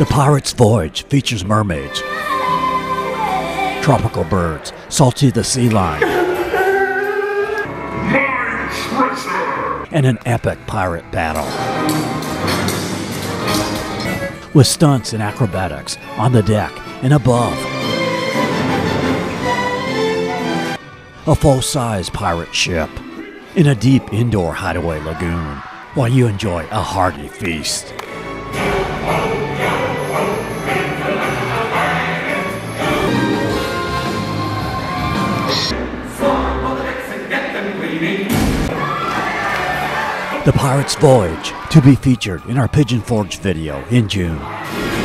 The Pirate's Voyage features mermaids, tropical birds, Salty the sea lion, and an epic pirate battle. With stunts and acrobatics on the deck and above. A full-size pirate ship in a deep indoor hideaway lagoon while you enjoy a hearty feast. The Pirate's Voyage, to be featured in our Pigeon Forge video in June.